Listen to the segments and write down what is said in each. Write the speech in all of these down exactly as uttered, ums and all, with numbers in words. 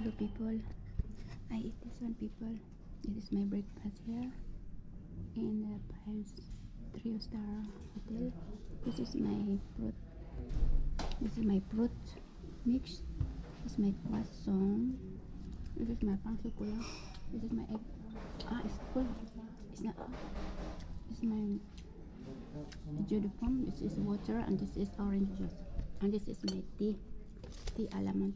Hello people, I eat this one people. This is my breakfast here in the Piles three star hotel. This is my fruit. This is my fruit mix. This is my croissant. This is my pain chocolat. This is my egg. Ah, it's full. It's not. This is my jus de pomme. This is water and this is orange juice. And this is my tea. Tea almond.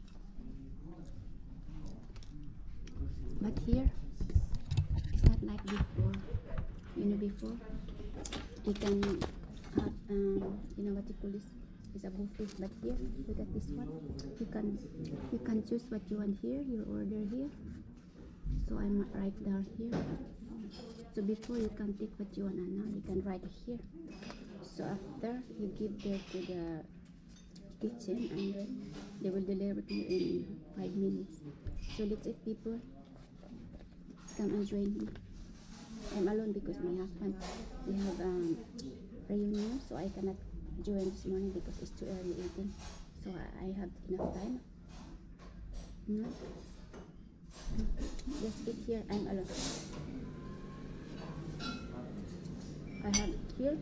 But here it's not like before. You know, before you can have um you know what you call this, it's a buffet. But here look at this one, you can you can choose what you want here, your order here. So I'm right down here. So before you can take what you want, and now you can write here. So after you give there to the kitchen and then they will deliver to you in five minutes. So let's eat people. Come and join me. I'm alone because my husband, we have um, reunion, so I cannot join this morning because it's too early eating. So I, I have enough time. No? Just eat here. I'm alone. I have here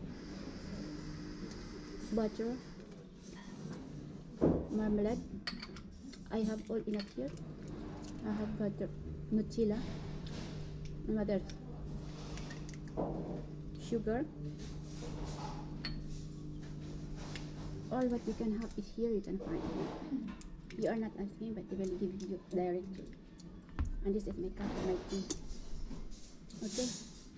butter, marmalade. I have all enough here. I have butter, Nutella. And what else? Sugar. All what you can have is here, you can find. You are not asking, but they will give you directly. And this is my cup of my tea. Okay.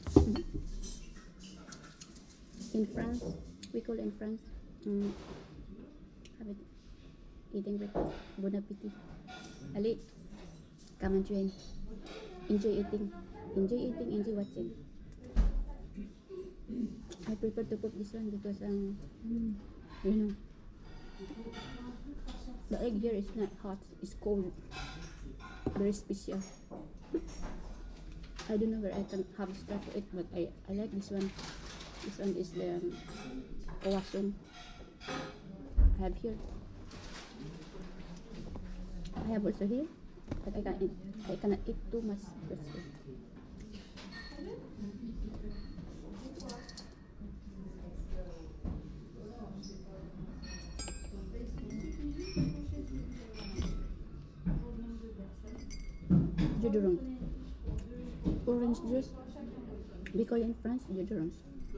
In France, we call in France, um, have it, eating breakfast. Bon appetit. Ali, come and join. Enjoy eating. Enjoy eating, enjoy watching. I prefer to cook this one because um you know the egg here is not hot, it's cold. Very special. I don't know where I can have stuff to eat, but I, I like this one. This one is the um, croissant I have here. I have also here, but I can't eat, I cannot eat too much. Jus d'orange. Orange juice. We call in France jus d'orange.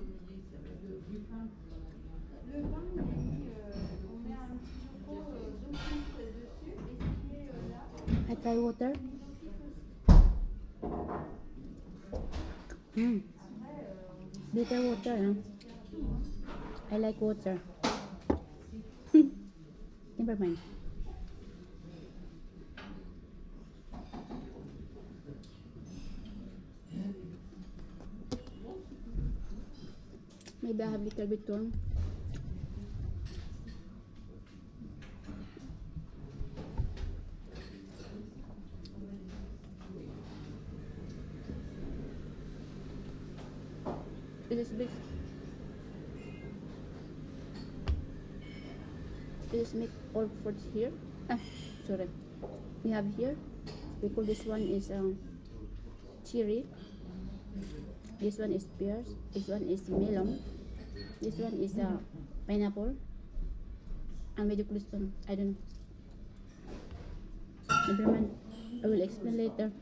I try water. Mm. Bitter water, huh? I like water. Never mind. Maybe I have little bit warm. This is big. This make all fruits here. Ah, sorry. We have here. We call this one is um, cherry. This one is pears. This one is melon. This one is uh, pineapple. And medyo this one, I don't know. Never mind. I will explain later.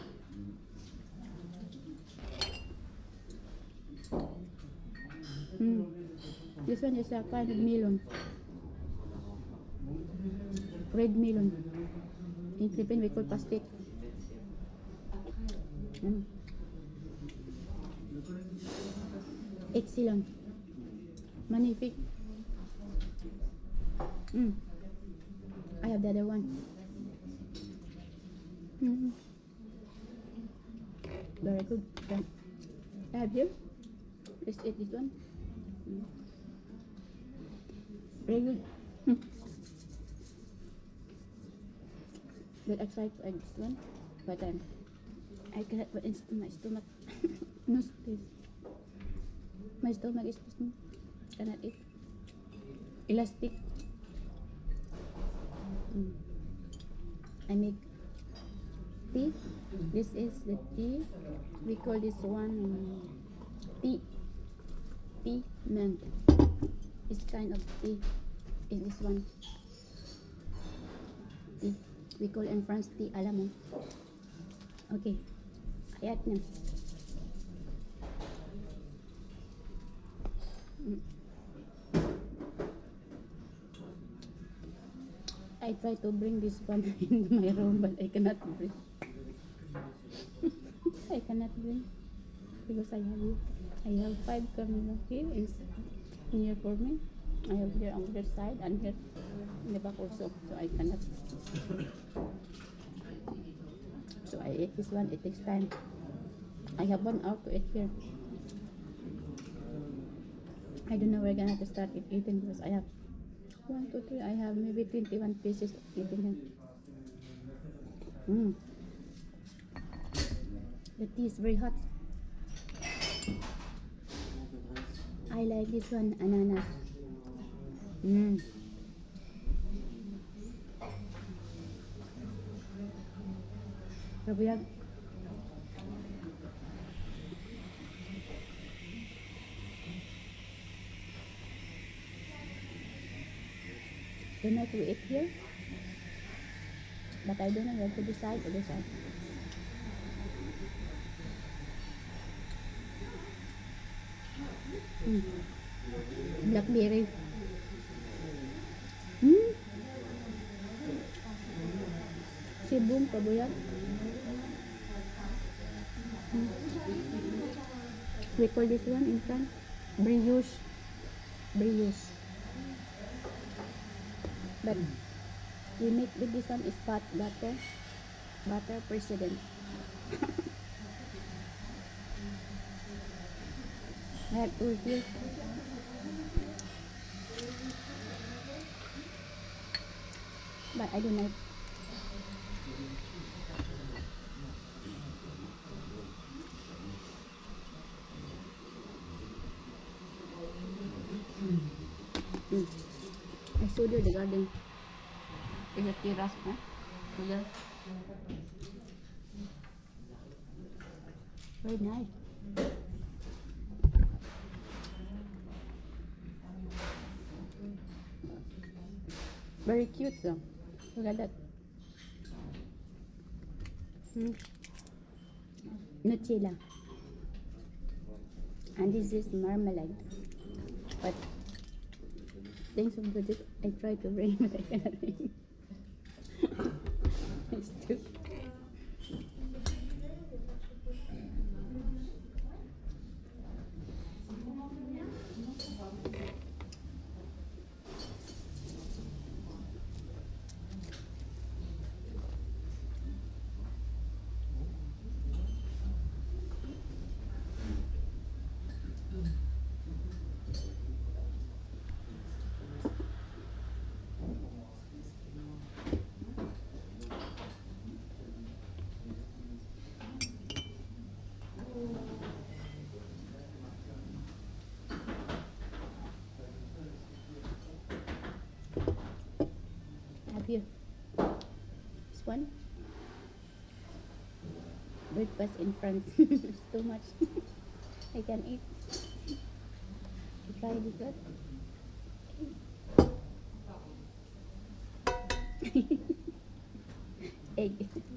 Mm. This one is a kind of melon. Red melon. In Philippines we call pastik. Mm. Excellent. Magnifique. Mm. I have the other one. Mm. Very good. Okay. I have here. Let's eat this one. Mm. Very good. Mm. But I tried to eat this one, but um, I cannot put into my stomach. No space. My stomach is cannot eat. Elastic. Mm. I make tea. This is the tea. We call this one um, tea. Tea mint. This kind of tea is this one. Tea. We call in France tea à la menthe. Okay. Ayat niya. Mm. I try to bring this one into my room, but I cannot bring. I cannot bring because I have I have five camera here is here for me. I have here on the side and here in the back also, so I cannot. So I eat this one. It takes time. I have one hour to eat here. I don't know where I'm gonna to start it eating because I have one, two, three. I have maybe twenty-one pieces of eating it. Mm. The tea is very hot. I like this one, ananas. Mm. Grabe yan. The night we eat here, but I don't know where to decide or decide. Mm. Blackberries. Hmm. Sibong, kabuyat. Mm. We call this one in France brioche. Brioche. But we make with this one is pot butter. Butter president. I have two here. But I don't like. Mm. I showed you the garden. It's a terrace, huh? Here. Very nice. Very cute though. Look at that. Mm. Nutella. And this is marmalade. But things of the I try to bring, but I cannot bring. It's too. Have you this one? Breakfast in France. It's too much. I can eat. Try this one. Egg.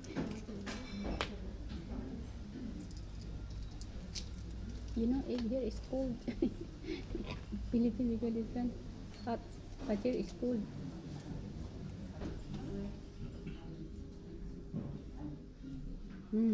You know, egg here is cold. Philippines because this one hot, but here is cold. Hmm.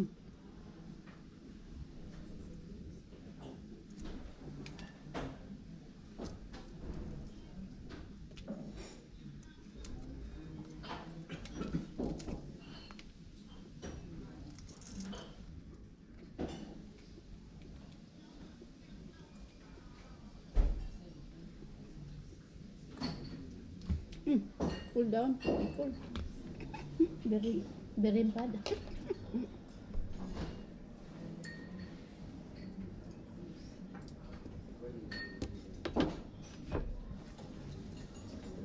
Hmm. Cool down. Cool. Very, very bad.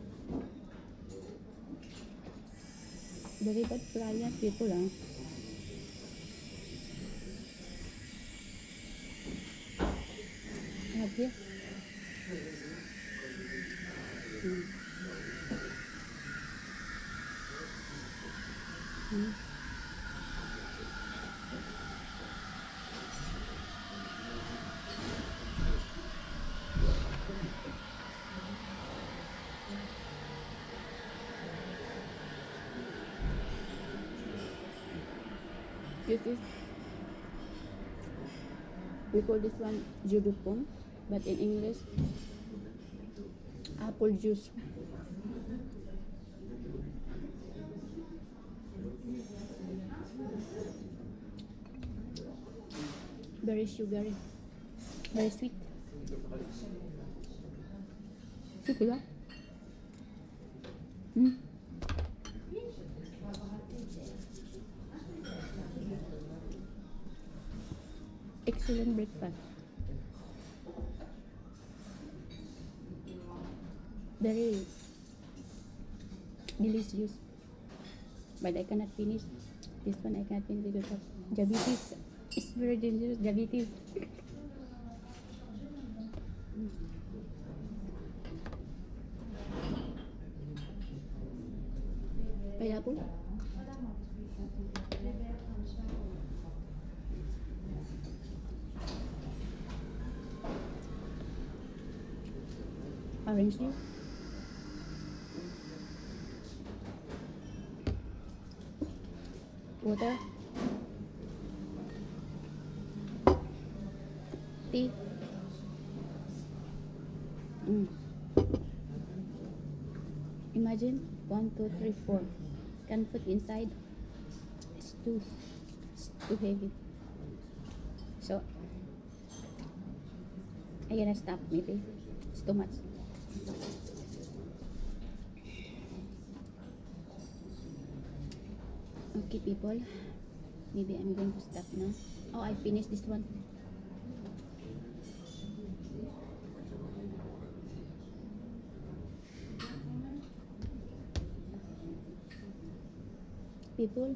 Very bad client people, ah. here. Mm. Mm. This is, we call this one judupong, but in English, apple juice. Very sugary, very sweet. Sweet juga. Hmm. Excellent breakfast. Very delicious. But I cannot finish. This one I cannot finish because of diabetes. It's very dangerous, diabetes. Pineapple. Orange juice. Water. Tea. Mm. Imagine one, two, three, four. Can put inside. It's too, it's too heavy. So I gotta stop. Maybe it's too much. Okay, people. Maybe I'm going to stop now. Oh, I finished this one. People,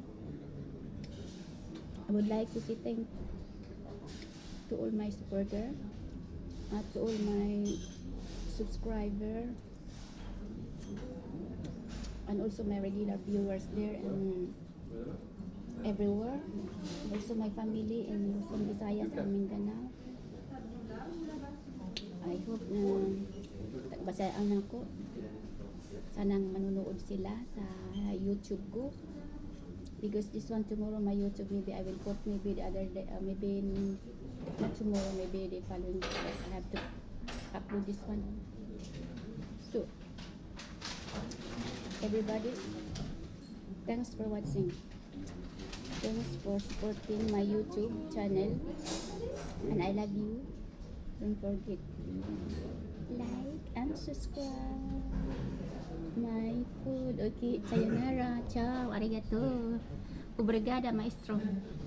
I would like to say thank to all my supporters, uh, to all my subscribers, and also my regular viewers there and everywhere. Also my family in Luzon, Visayas, and Mindanao. I hope na tagbasaan ako. Sanang manunood sila sa YouTube ko. Because this one tomorrow my YouTube, maybe I will put maybe the other day, uh, maybe not tomorrow, maybe the following day I have to upload this one. So everybody, thanks for watching. Thanks for supporting my YouTube channel, and I love you. Don't forget like and subscribe my food. Okay, sayonara, ciao, arigato, obrigada, maestro.